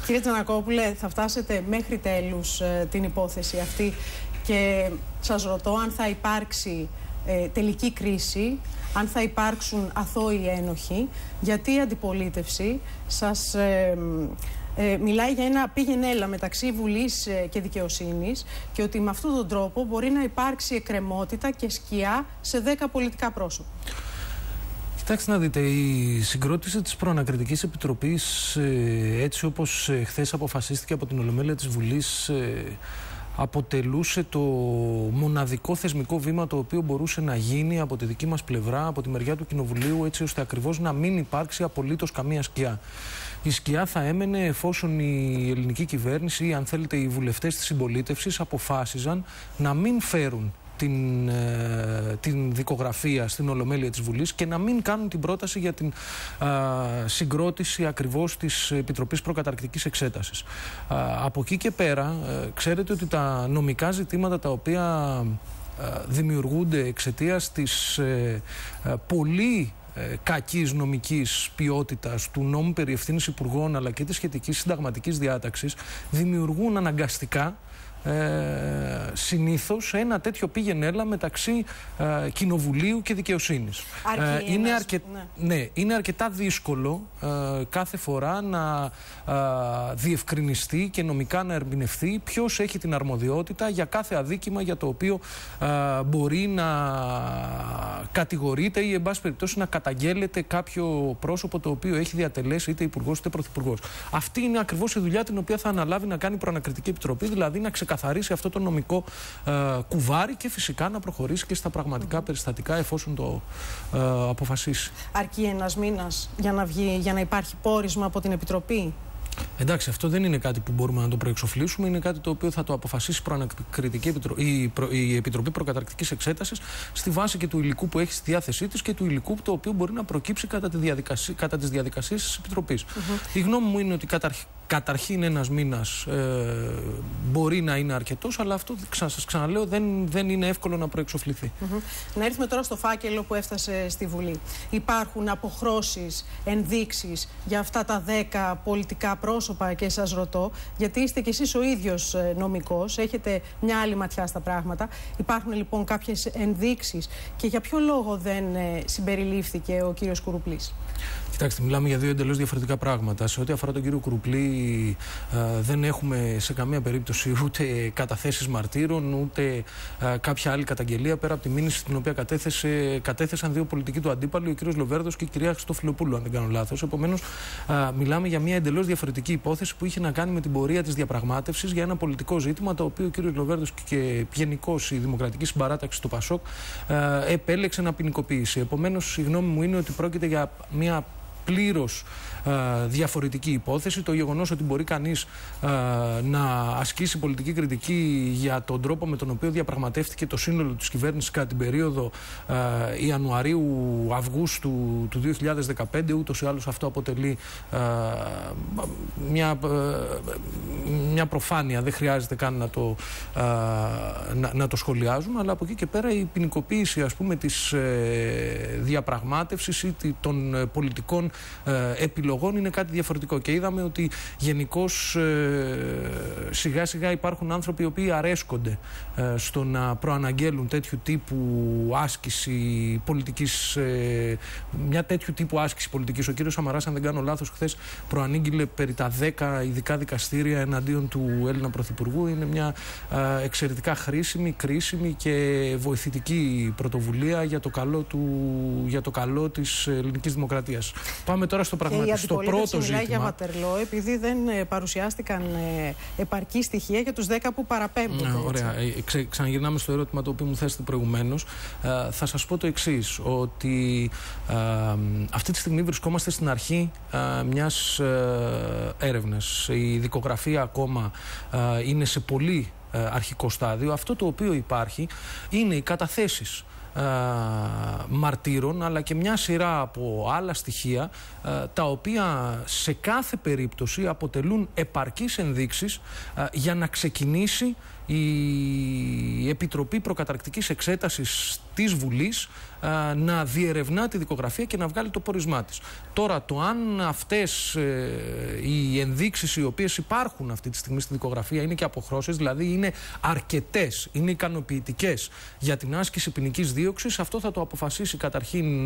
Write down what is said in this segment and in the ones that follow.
Κύριε Τζανακόπουλε, θα φτάσετε μέχρι τέλους την υπόθεση αυτή και σας ρωτώ αν θα υπάρξει τελική κρίση, αν θα υπάρξουν αθώοι ένοχοι, γιατί η αντιπολίτευση σας μιλάει για ένα πήγαινε-έλα μεταξύ Βουλής και Δικαιοσύνης και ότι με αυτόν τον τρόπο μπορεί να υπάρξει εκκρεμότητα και σκιά σε 10 πολιτικά πρόσωπα. Κοιτάξτε να δείτε, η συγκρότηση της Προανακριτικής Επιτροπής, έτσι όπως χθες αποφασίστηκε από την Ολομέλεια της Βουλής, αποτελούσε το μοναδικό θεσμικό βήμα το οποίο μπορούσε να γίνει από τη δική μας πλευρά, από τη μεριά του Κοινοβουλίου, έτσι ώστε ακριβώς να μην υπάρξει απολύτως καμία σκιά. Η σκιά θα έμενε εφόσον η ελληνική κυβέρνηση ή αν θέλετε οι βουλευτές της συμπολίτευσης αποφάσιζαν να μην φέρουν την δικογραφία στην Ολομέλεια της Βουλής και να μην κάνουν την πρόταση για την συγκρότηση ακριβώς της Επιτροπής Προκαταρκτικής Εξέτασης. Από εκεί και πέρα, ξέρετε ότι τα νομικά ζητήματα τα οποία δημιουργούνται εξαιτίας της πολύ κακής νομικής ποιότητας του νόμου περί ευθύνης υπουργών αλλά και της σχετικής συνταγματικής διάταξης δημιουργούν αναγκαστικά συνήθως ένα τέτοιο πήγαινε-έλα μεταξύ Κοινοβουλίου και Δικαιοσύνης. Είναι αρκετά δύσκολο κάθε φορά να διευκρινιστεί και νομικά να ερμηνευτεί ποιος έχει την αρμοδιότητα για κάθε αδίκημα για το οποίο μπορεί να κατηγορείται ή εν πάση περιπτώσει να καταγγέλλεται κάποιο πρόσωπο το οποίο έχει διατελέσει είτε υπουργός είτε πρωθυπουργός. Αυτή είναι ακριβώς η δουλειά την οποία θα αναλάβει να κάνει η Προανακριτική Επιτροπή, δηλαδή να ξεκαθαρίσει αυτό το νομικό κουβάρι και φυσικά να προχωρήσει και στα πραγματικά περιστατικά εφόσον το αποφασίσει. Αρκεί ένας μήνας για να υπάρχει πόρισμα από την Επιτροπή? Εντάξει, αυτό δεν είναι κάτι που μπορούμε να το προεξοφλήσουμε. Είναι κάτι το οποίο θα το αποφασίσει η Επιτροπή Προκαταρκτικής Εξέτασης στη βάση και του υλικού που έχει στη διάθεσή της και του υλικού το οποίο μπορεί να προκύψει κατά τις διαδικασίες της Επιτροπής. Η γνώμη μου είναι ότι καταρχήν ένας μήνας μπορεί να είναι αρκετός, αλλά αυτό σας ξαναλέω δεν είναι εύκολο να προεξοφληθεί. Να έρθουμε τώρα στο φάκελο που έφτασε στη Βουλή. Υπάρχουν αποχρώσεις, ενδείξεις για αυτά τα 10 πολιτικά πρόσωπα και σας ρωτώ, γιατί είστε κι εσείς ο ίδιος νομικός, έχετε μια άλλη ματιά στα πράγματα. Υπάρχουν λοιπόν κάποιες ενδείξεις και για ποιο λόγο δεν συμπεριλήφθηκε ο κύριος Κουρουπλής? Κοιτάξτε, μιλάμε για δύο εντελώς διαφορετικά πράγματα. Σε ό,τι αφορά τον κύριο Κουρουπλή, δεν έχουμε σε καμία περίπτωση ούτε καταθέσεις μαρτύρων, ούτε κάποια άλλη καταγγελία πέρα από τη μήνυση την οποία κατέθεσαν δύο πολιτικοί του αντίπαλοι, ο κύριος Λοβέρδος και η κυρία Χριστοφιλοπούλου, αν δεν κάνω λάθος. Επομένως, μιλάμε για μια εντελώς διαφορετική υπόθεση που είχε να κάνει με την πορεία της διαπραγμάτευσης για ένα πολιτικό ζήτημα, το οποίο ο κύριος Λοβέρδος και γενικώς η Δημοκρατική Συμπαράταξη του ΠΑΣΟΚ επέλεξε να ποινικοποιήσει. Επομένως, η γνώμη μου είναι ότι πρόκειται για μια πλήρως διαφορετική υπόθεση. Το γεγονός ότι μπορεί κανείς να ασκήσει πολιτική κριτική για τον τρόπο με τον οποίο διαπραγματεύτηκε το σύνολο της κυβέρνησης κατά την περίοδο Ιανουαρίου-Αυγούστου του 2015, ούτως ή άλλως αυτό αποτελεί μια προφάνεια, δεν χρειάζεται καν να το σχολιάζουν, αλλά από εκεί και πέρα η ποινικοποίηση, ας πούμε, της διαπραγμάτευσης ή των πολιτικών επιλογών είναι κάτι διαφορετικό. Και είδαμε ότι γενικώς σιγά σιγά υπάρχουν άνθρωποι οι οποίοι αρέσκονται στο να προαναγγέλουν τέτοιου τύπου άσκηση πολιτικής, μια τέτοιου τύπου άσκηση πολιτικής. Ο κύριος Σαμαράς, αν δεν κάνω λάθος, χθες προανήγγειλε περί τα 10 ειδικά δικαστήρια εναντίον του Έλληνα Πρωθυπουργού. Είναι μια εξαιρετικά χρήσιμη, κρίσιμη και βοηθητική πρωτοβουλία για το καλό της ελληνικής δημοκρατίας. Πάμε τώρα στο πρώτο ζήτημα. Μιλάει για Βατερλό επειδή δεν παρουσιάστηκαν επαρκή στοιχεία για τους 10 που παραπέμπτονται. Ωραία. Ξαναγυρνάμε στο ερώτημα το οποίο μου θέσετε προηγουμένως. Θα σας πω το εξής, ότι αυτή τη στιγμή βρισκόμαστε στην αρχή μιας έρευνας. Η δικογραφία ακόμα είναι σε πολύ αρχικό στάδιο. Αυτό το οποίο υπάρχει είναι οι καταθέσεις μαρτύρων, αλλά και μια σειρά από άλλα στοιχεία τα οποία σε κάθε περίπτωση αποτελούν επαρκείς ενδείξεις για να ξεκινήσει η Επιτροπή Προκαταρκτικής Εξέτασης της Βουλής να διερευνά τη δικογραφία και να βγάλει το πόρισμά της. Τώρα, το αν αυτές οι ενδείξεις οι οποίες υπάρχουν αυτή τη στιγμή στη δικογραφία είναι και αποχρώσεις, δηλαδή είναι αρκετές, είναι ικανοποιητικές για την άσκηση ποινικής δίωξης, αυτό θα το αποφασίσει καταρχήν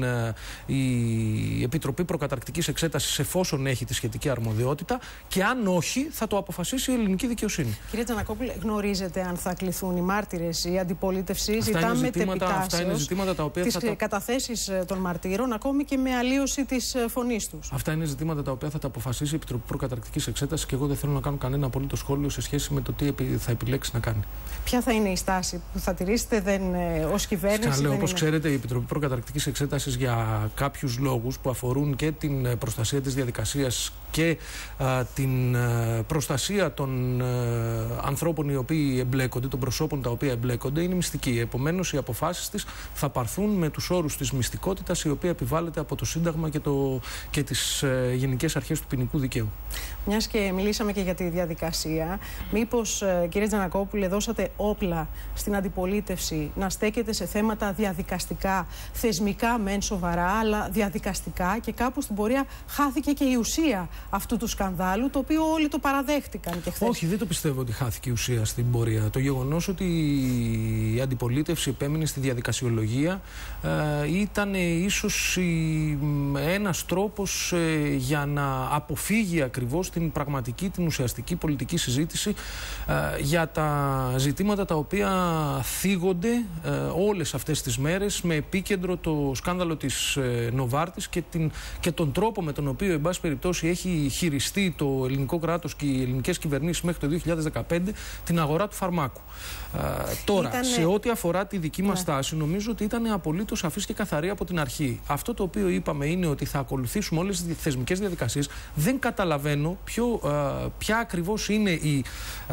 η Επιτροπή Προκαταρκτικής Εξέτασης, εφόσον έχει τη σχετική αρμοδιότητα, και αν όχι, θα το αποφασίσει η ελληνική δικαιοσύνη. Κύριε Τζανακόπουλε, γνωρίζετε αν θα κληθούν οι μάρτυρες, η αντιπολίτευση ζητά μετεπιτάσεως τις καταθέσεις των μαρτύρων, ακόμη και με αλλίωση της φωνής τους. Αυτά είναι ζητήματα τα οποία θα τα αποφασίσει η Επιτροπή Προκαταρκτικής Εξέτασης και εγώ δεν θέλω να κάνω κανένα απολύτως σχόλιο σε σχέση με το τι θα επιλέξει να κάνει. Ποια θα είναι η στάση που θα τηρήσετε ως κυβέρνηση? Όπως ξέρετε, η Επιτροπή Προκαταρκτικής Εξέτασης για κάποιους λόγους που αφορούν και την προστασία της διαδικασίας και την προστασία των ανθρώπων οι οποίοι εμπλέκονται, των προσώπων τα οποία εμπλέκονται, είναι μυστική. Επομένως, οι αποφάσεις της θα πάρθουν με τους όρους της μυστικότητας, η οποία επιβάλλεται από το Σύνταγμα και τις γενικές αρχές του ποινικού δικαίου. Μιας και μιλήσαμε και για τη διαδικασία, μήπως, κύριε Τζανακόπουλε, δώσατε όπλα στην αντιπολίτευση να στέκεται σε θέματα διαδικαστικά, θεσμικά μεν σοβαρά, αλλά διαδικαστικά, και κάπου στην πορεία χάθηκε και η ουσία αυτού του σκανδάλου, το οποίο όλοι το παραδέχτηκαν και χθες? Όχι, δεν το πιστεύω ότι χάθηκε η ουσία στην πορεία. Το γεγονός ότι η αντιπολίτευση επέμεινε στη διαδικασιολογία ήταν ίσως ένας τρόπος για να αποφύγει ακριβώς την πραγματική, την ουσιαστική πολιτική συζήτηση για τα ζητήματα τα οποία θίγονται όλες αυτές τις μέρες, με επίκεντρο το σκάνδαλο της Νοβάρτης και τον τρόπο με τον οποίο, εν πάση περιπτώσει, έχει χειριστεί το ελληνικό κράτος και οι ελληνικές κυβερνήσεις μέχρι το 2015 την αγορά του φαρμάκου. Τώρα, σε ό,τι αφορά τη δική μας στάση, νομίζω ότι ήταν απολύτως σαφής και καθαρή από την αρχή. Αυτό το οποίο είπαμε είναι ότι θα ακολουθήσουμε όλες τις θεσμικές διαδικασίες. Δεν καταλαβαίνω ποια ακριβώς είναι η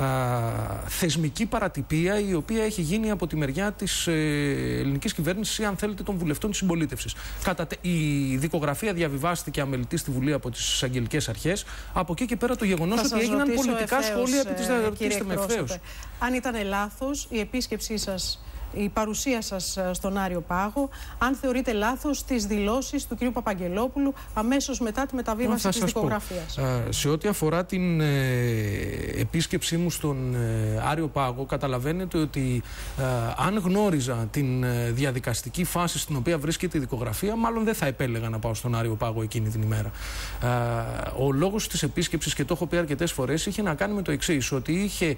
θεσμική παρατυπία η οποία έχει γίνει από τη μεριά της ελληνικής κυβέρνησης ή, αν θέλετε, των βουλευτών της συμπολίτευσης. Η δικογραφία διαβιβάστηκε αμελητή στη Βουλή από τις εισαγγελικές αρχές. Από εκεί και πέρα το γεγονός ότι έγιναν πολιτικά σχόλια επί της διαδικασίας με ευθέως. Αν ήταν λάθος η επίσκεψή σας, η παρουσία σας στον Άριο Πάγο, αν θεωρείτε λάθος τις δηλώσεις του κ. Παπαγγελόπουλου αμέσως μετά τη μεταβίβαση της δικογραφίας? Σε ό,τι αφορά την επίσκεψή μου στον Άριο Πάγο, καταλαβαίνετε ότι αν γνώριζα την διαδικαστική φάση στην οποία βρίσκεται η δικογραφία, μάλλον δεν θα επέλεγα να πάω στον Άριο Πάγο εκείνη την ημέρα. Ο λόγος της επίσκεψης, και το έχω πει αρκετές φορές, είχε να κάνει με το εξής, ότι είχε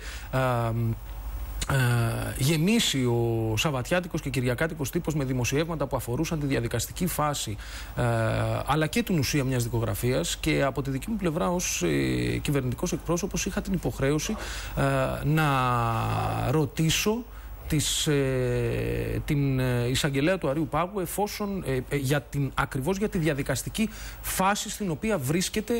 γεμίσει ο σαββατιάτικος και κυριακάτικος τύπος με δημοσιεύματα που αφορούσαν τη διαδικαστική φάση αλλά και την ουσία μιας δικογραφίας, και από τη δική μου πλευρά ως κυβερνητικός εκπρόσωπος είχα την υποχρέωση να ρωτήσω την εισαγγελέα του Αρείου Πάγου ακριβώς για τη διαδικαστική φάση στην οποία βρίσκεται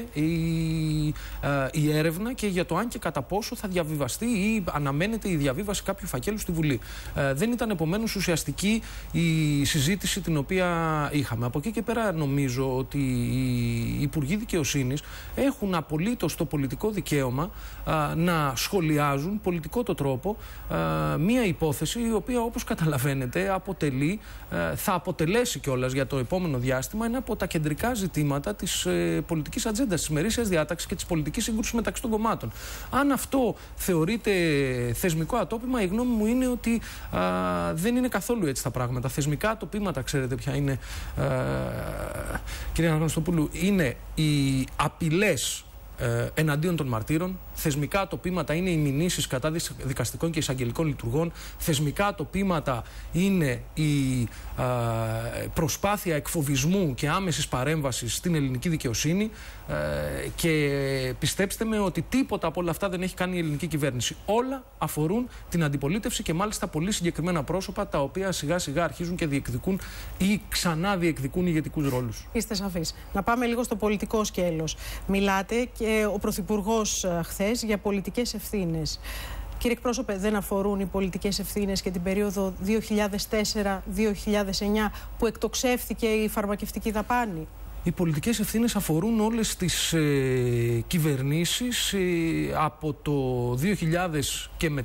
η έρευνα και για το αν και κατά πόσο θα διαβιβαστεί ή αναμένεται η διαβίβαση κάποιου φακέλου στη Βουλή. Δεν ήταν επομένως ουσιαστική η συζήτηση την οποία είχαμε. Από εκεί και πέρα νομίζω ότι οι Υπουργοί Δικαιοσύνης έχουν απολύτως το πολιτικό δικαίωμα να σχολιάζουν πολιτικό το τρόπο μία υπόθεση η οποία, όπως καταλαβαίνετε, θα αποτελέσει κιόλας για το επόμενο διάστημα ένα από τα κεντρικά ζητήματα της πολιτικής ατζέντας, της ημερήσιας διάταξης και της πολιτικής σύγκρουσης μεταξύ των κομμάτων. Αν αυτό θεωρείται θεσμικό ατόπιμα, η γνώμη μου είναι ότι δεν είναι καθόλου έτσι τα πράγματα. Θεσμικά ατοπήματα, ξέρετε ποια είναι, κυρία Αναγνωστοπούλου, είναι οι απειλές εναντίον των μαρτύρων. Θεσμικά ατοπήματα είναι οι μηνύσεις κατά δικαστικών και εισαγγελικών λειτουργών. Θεσμικά ατοπήματα είναι η προσπάθεια εκφοβισμού και άμεσης παρέμβασης στην ελληνική δικαιοσύνη. Και πιστέψτε με ότι τίποτα από όλα αυτά δεν έχει κάνει η ελληνική κυβέρνηση. Όλα αφορούν την αντιπολίτευση και μάλιστα πολύ συγκεκριμένα πρόσωπα, τα οποία σιγά σιγά αρχίζουν και διεκδικούν ή ξανά διεκδικούν ηγετικούς ρόλους. Είστε σαφείς. Να πάμε λίγο στο πολιτικό σκέλος. Μιλάτε και ο Πρωθυπουργός χθες για πολιτικές ευθύνες. Κύριε εκπρόσωπε, δεν αφορούν οι πολιτικές ευθύνες και την περίοδο 2004-2009 που εκτοξεύθηκε η φαρμακευτική δαπάνη? Οι πολιτικές ευθύνες αφορούν όλες τις κυβερνήσεις από το 2000 και μετά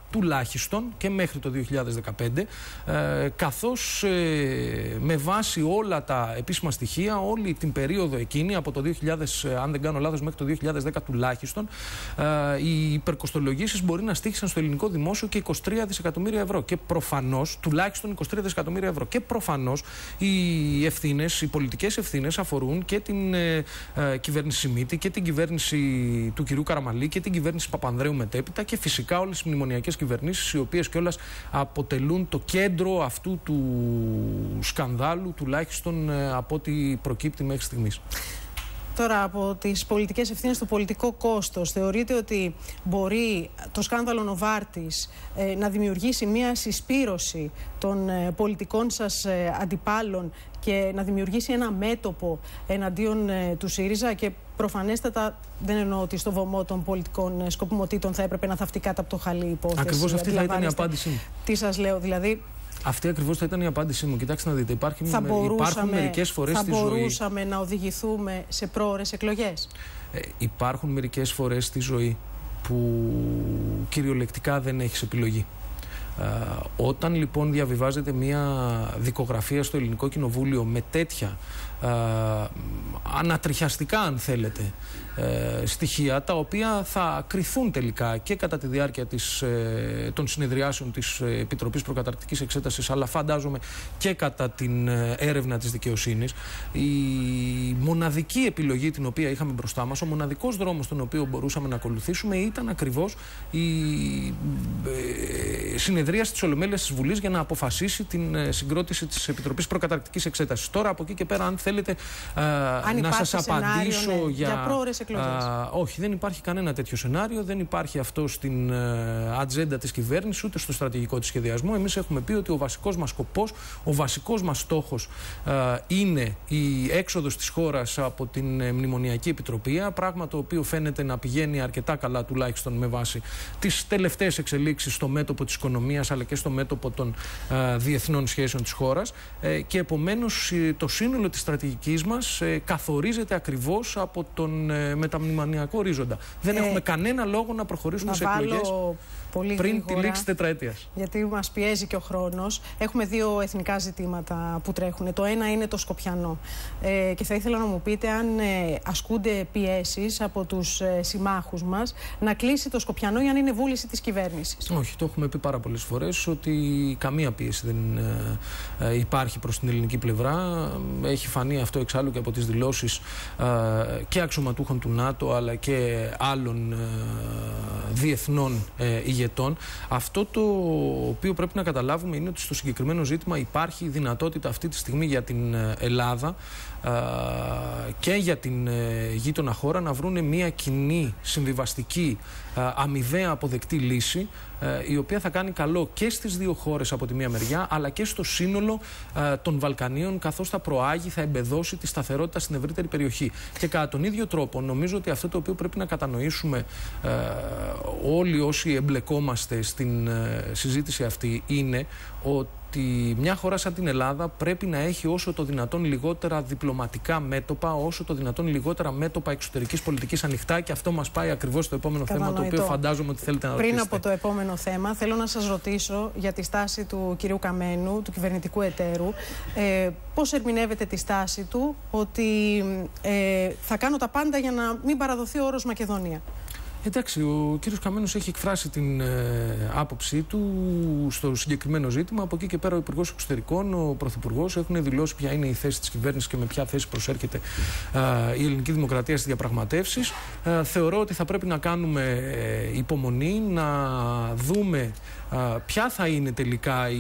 τουλάχιστον και μέχρι το 2015, καθώς με βάση όλα τα επίσημα στοιχεία, όλη την περίοδο εκείνη, από το 2000, αν δεν κάνω λάθος, μέχρι το 2010 τουλάχιστον, οι υπερκοστολογήσεις μπορεί να στοίχησαν στο ελληνικό δημόσιο και 23 δισεκατομμύρια ευρώ. Και προφανώς, τουλάχιστον 23 δισεκατομμύρια ευρώ. Και προφανώς οι πολιτικές ευθύνες αφορούν και την κυβέρνηση Σιμίτη και την κυβέρνηση του κυρίου Καραμανλή και την κυβέρνηση Παπανδρέου μετέπειτα και φυσικά όλες τις μνημονιακές κυβερνήσεις, οι οποίες κιόλας αποτελούν το κέντρο αυτού του σκανδάλου, τουλάχιστον από ό,τι προκύπτει μέχρι στιγμής. Τώρα, από τις πολιτικές ευθύνες, το πολιτικό κόστος, θεωρείτε ότι μπορεί το σκάνδαλο Νοβάρτης να δημιουργήσει μια συσπήρωση των πολιτικών σας αντιπάλων και να δημιουργήσει ένα μέτωπο εναντίον του ΣΥΡΙΖΑ? Και προφανέστατα δεν εννοώ ότι στο βωμό των πολιτικών σκοπιμοτήτων θα έπρεπε να θαυτεί κάτω από το χαλί υπόθεση. Ακριβώς αυτή θα ήταν η απάντησή μου. Τι σας λέω, δηλαδή? Αυτή ακριβώς θα ήταν η απάντησή μου. Κοιτάξτε να δείτε, υπάρχουν μερικές φορές στη ζωή... Θα μπορούσαμε να οδηγηθούμε σε πρόωρες εκλογές. Υπάρχουν μερικές φορές στη ζωή που κυριολεκτικά δεν έχεις επιλογή. Όταν λοιπόν διαβιβάζεται μια δικογραφία στο Ελληνικό Κοινοβούλιο με τέτοια ανατριχιαστικά, αν θέλετε, στοιχεία, τα οποία θα κριθούν τελικά και κατά τη διάρκεια των συνεδριάσεων της Επιτροπής Προκαταρκτικής Εξέτασης, αλλά φαντάζομαι και κατά την έρευνα της δικαιοσύνης, η μοναδική επιλογή την οποία είχαμε μπροστά μας, ο μοναδικός δρόμος τον οποίο μπορούσαμε να ακολουθήσουμε, ήταν ακριβώς η συνεδρίαση της Ολομέλειας της Βουλής για να αποφασίσει την συγκρότηση της Επιτροπής Προκαταρκτικής Εξέτασης. Τώρα, από εκεί και πέρα, αν θέλετε να σας απαντήσω για πρόωρες εκλογές. Όχι, δεν υπάρχει κανένα τέτοιο σενάριο. Δεν υπάρχει αυτό στην ατζέντα της κυβέρνησης, ούτε στο στρατηγικό της σχεδιασμό. Εμείς έχουμε πει ότι ο βασικός μας σκοπός, ο βασικός μας στόχος είναι η έξοδος της χώρας από την Μνημονιακή Επιτροπή. Πράγμα το οποίο φαίνεται να πηγαίνει αρκετά καλά, τουλάχιστον με βάση τις τελευταίες εξελίξεις στο μέτωπο της οικονομίας, αλλά και στο μέτωπο των διεθνών σχέσεων της χώρας. Και επομένως το σύνολο της στρατηγικής μας καθορίζεται ακριβώς από τον μεταμνημονιακό ορίζοντα. Δεν έχουμε κανένα λόγο να προχωρήσουμε σε εκλογές πριν τη λήξη τετραετίας. Γιατί μας πιέζει και ο χρόνος. Έχουμε δύο εθνικά ζητήματα που τρέχουν. Το ένα είναι το Σκοπιανό. Και θα ήθελα να μου πείτε αν ασκούνται πιέσεις από τους συμμάχους μας να κλείσει το Σκοπιανό για να είναι βούληση της κυβέρνησης. Όχι, το έχουμε πει πάρα πολλές φορές ότι καμία πίεση δεν υπάρχει προς την ελληνική πλευρά. Έχει φανεί αυτό εξάλλου και από τις δηλώσεις και αξιωματούχων του ΝΑΤΟ, αλλά και άλλων διεθνών ηγετών. Αυτό το οποίο πρέπει να καταλάβουμε είναι ότι στο συγκεκριμένο ζήτημα υπάρχει δυνατότητα αυτή τη στιγμή για την Ελλάδα και για την γείτονα χώρα να βρουν μια κοινή, συμβιβαστική, αμοιβαία αποδεκτή λύση, η οποία θα κάνει καλό και στις δύο χώρες από τη μία μεριά, αλλά και στο σύνολο των Βαλκανίων, καθώς θα προάγει, θα εμπεδώσει τη σταθερότητα στην ευρύτερη περιοχή. Και κατά τον ίδιο τρόπο, νομίζω ότι αυτό το οποίο πρέπει να κατανοήσουμε όλοι όσοι εμπλεκόμαστε στην συζήτηση αυτή είναι ότι μια χώρα σαν την Ελλάδα πρέπει να έχει όσο το δυνατόν λιγότερα διπλωματικά μέτωπα, όσο το δυνατόν λιγότερα μέτωπα εξωτερικής πολιτικής ανοιχτά, και αυτό μας πάει ακριβώς στο επόμενο θέμα, το οποίο φαντάζομαι ότι θέλετε να ρωτήσετε. Πριν από το επόμενο θέμα, θέλω να σας ρωτήσω για τη στάση του κυρίου Καμένου, του κυβερνητικού εταίρου. Πώς ερμηνεύετε τη στάση του ότι θα κάνω τα πάντα για να μην παραδοθεί ο όρος Μακεδονία? Εντάξει, ο κύριος Καμένος έχει εκφράσει την άποψή του στο συγκεκριμένο ζήτημα. Από εκεί και πέρα ο Υπουργός Εξωτερικών, ο Πρωθυπουργός έχουν δηλώσει ποια είναι η θέση της κυβέρνησης και με ποια θέση προσέρχεται η ελληνική δημοκρατία στις διαπραγματεύσεις. Θεωρώ ότι θα πρέπει να κάνουμε υπομονή, να δούμε ποια θα είναι τελικά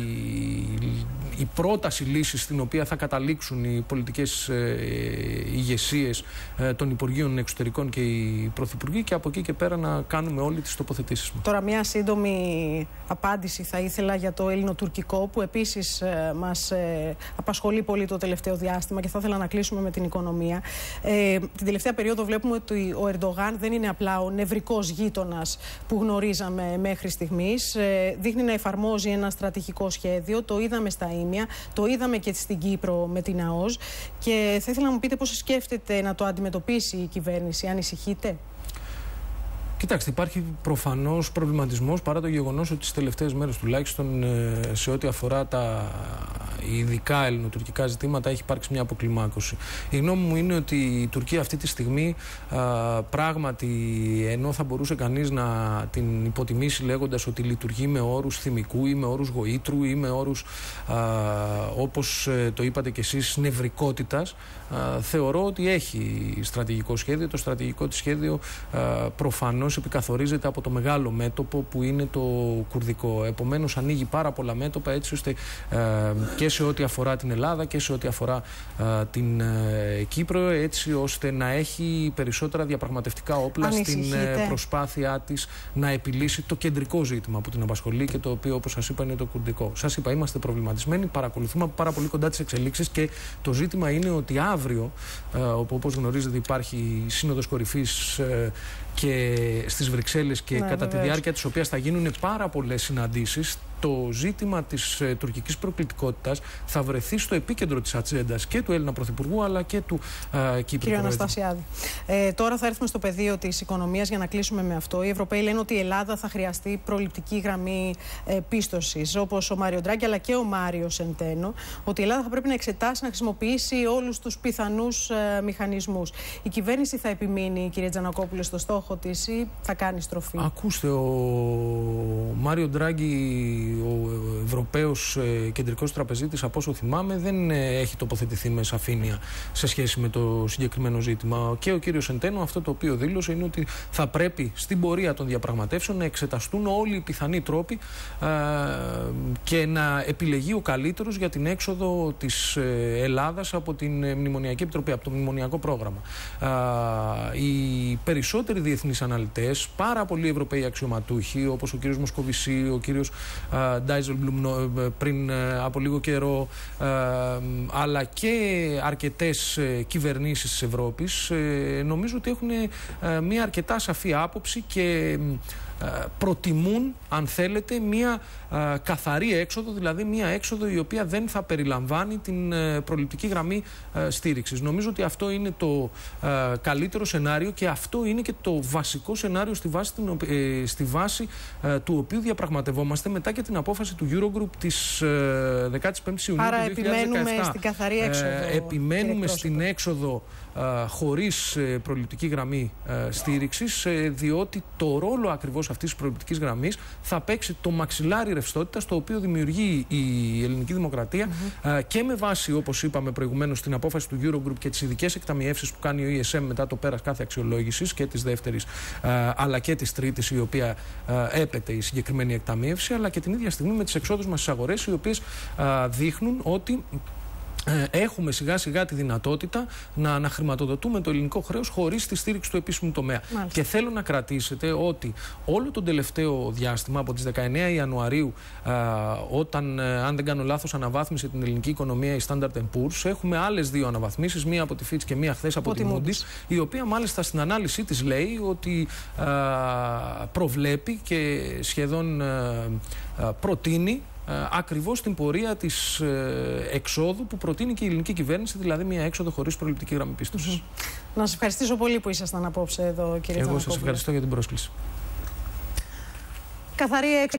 η πρόταση λύση στην οποία θα καταλήξουν οι πολιτικές ηγεσίες των Υπουργείων Εξωτερικών και οι Πρωθυπουργοί, και από εκεί και πέρα να κάνουμε όλοι τις τοποθετήσεις μας. Τώρα μια σύντομη απάντηση θα ήθελα για το ελληνοτουρκικό, που επίσης μας απασχολεί πολύ το τελευταίο διάστημα, και θα ήθελα να κλείσουμε με την οικονομία. Την τελευταία περίοδο βλέπουμε ότι ο Ερντογάν δεν είναι απλά ο νευρικός γείτονας που γνωρίζαμε μέχρι στιγμής. Δείχνει να εφαρμόζει ένα στρατηγικό σχέδιο. Το είδαμε στα Ήμια, το είδαμε και στην Κύπρο με την ΑΟΣ. Και θα ήθελα να μου πείτε πώς σκέφτεται να το αντιμετωπίσει η κυβέρνηση, ανησυχείτε? Κοιτάξτε, υπάρχει προφανώς προβληματισμός παρά το γεγονός ότι τις τελευταίες μέρες τουλάχιστον σε ό,τι αφορά τα ειδικά ελληνοτουρκικά ζητήματα έχει υπάρξει μια αποκλιμάκωση. Η γνώμη μου είναι ότι η Τουρκία αυτή τη στιγμή πράγματι, ενώ θα μπορούσε κανείς να την υποτιμήσει λέγοντας ότι λειτουργεί με όρους θυμικού ή με όρους γοήτρου ή με όρους όπως το είπατε κι εσείς νευρικότητας, θεωρώ ότι έχει στρατηγικό σχέδιο. Το στρατηγικό της σχέδιο προφανώς επικαθορίζεται από το μεγάλο μέτωπο που είναι το κουρδικό. Επομένως ανοίγει πάρα πολλά μέτωπα έτσι ώστε και σε ό,τι αφορά την Ελλάδα και σε ό,τι αφορά την Κύπρο, έτσι ώστε να έχει περισσότερα διαπραγματευτικά όπλα στην προσπάθειά της να επιλύσει το κεντρικό ζήτημα που την απασχολεί και το οποίο, όπως σας είπα, είναι το κουρδικό. Σας είπα, είμαστε προβληματισμένοι, παρακολουθούμε από πάρα πολύ κοντά τις εξελίξεις και το ζήτημα είναι ότι αύριο, όπου όπως γνωρίζετε υπάρχει σύνοδος κορυφής και στις Βρυξέλλες και κατά τη διάρκεια της οποίας θα γίνουν πάρα πολλές συναντήσεις, το ζήτημα της τουρκικής προκλητικότητας θα βρεθεί στο επίκεντρο της ατζέντας και του Έλληνα Πρωθυπουργού αλλά και του Κύπρου. Κύριε Αναστασιάδη, τώρα θα έρθουμε στο πεδίο της οικονομίας για να κλείσουμε με αυτό. Οι Ευρωπαίοι λένε ότι η Ελλάδα θα χρειαστεί προληπτική γραμμή πίστοσης, όπως ο Μάριο Ντράγκη αλλά και ο Μάριο Σεντένο, ότι η Ελλάδα θα πρέπει να εξετάσει, να χρησιμοποιήσει όλους τους πιθανούς μηχανισμούς. Η κυβέρνηση θα επιμείνει, κύριε Τζανακόπουλε, στο στόχο της ή θα κάνει στροφή? Ακούστε, ο Μάριο Ντράγκη, ο Ευρωπαίος κεντρικός τραπεζίτης, από όσο θυμάμαι, δεν έχει τοποθετηθεί με σαφήνεια σε σχέση με το συγκεκριμένο ζήτημα. Και ο κύριος Σεντένο αυτό το οποίο δήλωσε είναι ότι θα πρέπει στην πορεία των διαπραγματεύσεων να εξεταστούν όλοι οι πιθανοί τρόποι και να επιλεγεί ο καλύτερος για την έξοδο της Ελλάδας από την Μνημονιακή Επιτροπή, από το Μνημονιακό Πρόγραμμα. Οι περισσότεροι διεθνείς αναλυτές, πάρα πολλοί Ευρωπαίοι αξιωματούχοι, όπως ο κύριος Μοσκοβισή, ο κύριος Ντάιζελμπλουμ πριν από λίγο καιρό, αλλά και αρκετές κυβερνήσεις της Ευρώπης, νομίζω ότι έχουν μια αρκετά σαφή άποψη και προτιμούν, αν θέλετε, μια καθαρή έξοδο, δηλαδή μια έξοδο η οποία δεν θα περιλαμβάνει την προληπτική γραμμή στήριξης. Νομίζω ότι αυτό είναι το καλύτερο σενάριο και αυτό είναι και το βασικό σενάριο στη βάση του οποίου διαπραγματευόμαστε μετά και την απόφαση του Eurogroup της 15ης Ιουνίου Άρα του 2017. επιμένουμε στην καθαρή έξοδο. Επιμένουμε στην έξοδο χωρίς προληπτική γραμμή στήριξης, διότι το ρόλο ακριβώς αυτής της προληπτικής γραμμής θα παίξει το μαξιλάρι ρευστότητας, το οποίο δημιουργεί η ελληνική δημοκρατία και με βάση, όπως είπαμε προηγουμένως, την απόφαση του Eurogroup και τις ειδικές εκταμιεύσεις που κάνει ο ESM μετά το πέρας κάθε αξιολόγησης και της δεύτερης αλλά και της τρίτης, η οποία έπεται η συγκεκριμένη εκταμίευση, αλλά και την ίδια στιγμή με τις εξόδους μας στις αγορές, οι οποίες δείχνουν ότι έχουμε σιγά σιγά τη δυνατότητα να αναχρηματοδοτούμε το ελληνικό χρέος χωρίς τη στήριξη του επίσημου τομέα. Μάλιστα. Και θέλω να κρατήσετε ότι όλο το τελευταίο διάστημα, από τις 19 Ιανουαρίου, όταν, αν δεν κάνω λάθος, αναβάθμισε την ελληνική οικονομία η Standard & Poor's, έχουμε άλλες δύο αναβαθμίσεις, μία από τη Fitch και μία χθες από τη Moody's, η οποία μάλιστα στην ανάλυση της λέει ότι προβλέπει και σχεδόν προτείνει ακριβώς την πορεία της εξόδου που προτείνει και η ελληνική κυβέρνηση, δηλαδή μια έξοδο χωρίς προληπτική γραμμή πίστοσης. Να σας ευχαριστήσω πολύ που ήσασταν απόψε εδώ, κύριε Τζανακόπουλε. Εγώ σας ευχαριστώ για την πρόσκληση. Καθαρή